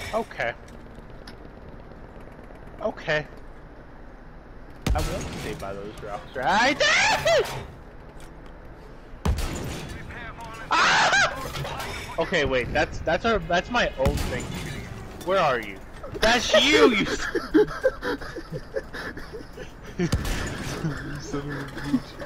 Okay. Okay. I won't stay by those rocks, right? Ah! Okay, wait. That's my own thing. Where are you? That's you. You son of a bitch.